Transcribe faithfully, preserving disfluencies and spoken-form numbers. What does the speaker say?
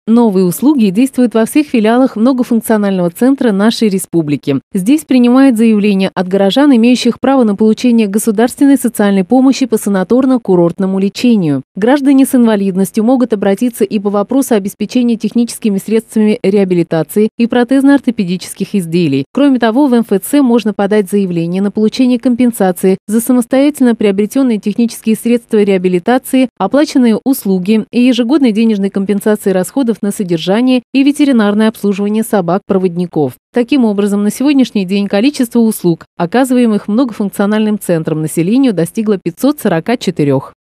Новые услуги действуют во всех филиалах многофункционального центра нашей республики. Здесь принимают заявления от горожан, имеющих право на получение государственной социальной помощи по санаторно-курортному лечению. Граждане с инвалидностью могут обратиться и по вопросу обеспечения техническими средствами реабилитации и протезно-ортопедических изделий. Кроме того, в эм эф цэ можно подать заявление на получение компенсации за самостоятельно приобретенные технические средства реабилитации, оплаченные услуги и ежегодной денежной компенсации расходов на содержание и ветеринарное обслуживание собак-проводников. Таким образом, на сегодняшний день количество услуг, оказываемых многофункциональным центром населению, достигло пятьсот сорок четыре.